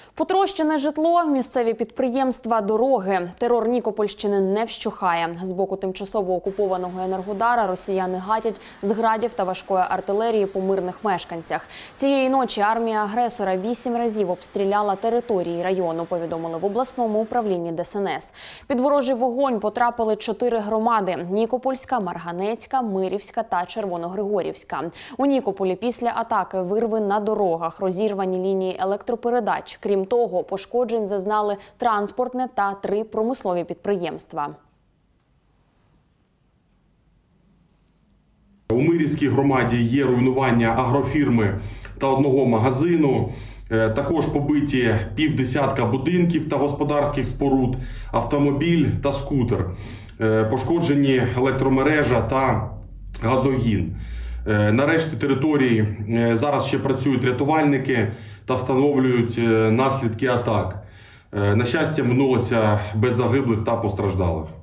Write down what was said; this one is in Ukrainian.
Потрощене житло, місцеві підприємства, дороги. Терор Нікопольщини не вщухає. З боку тимчасово окупованого Енергодара росіяни гатять з градів та важкої артилерії по мирних мешканцях. Цієї ночі армія агресора 8 разів обстріляла території району, повідомили в обласному управлінні ДСНС. Під ворожий вогонь потрапили 4 громади – Нікопольська, Марганецька, Мирівська та Червоногригорівська. У Нікополі після атаки вирви на дорогах, розірвані лінії електропередач. Крім того, пошкоджень зазнали транспортне та 3 промислові підприємства. У Мирівській громаді є руйнування агрофірми та 1 магазину. Також побиті півдесятка будинків та господарських споруд, автомобіль та скутер. Пошкоджені електромережа та газогін. На решті території зараз ще працюють рятувальники та встановлюють наслідки атак. На щастя, минулося без загиблих та постраждалих.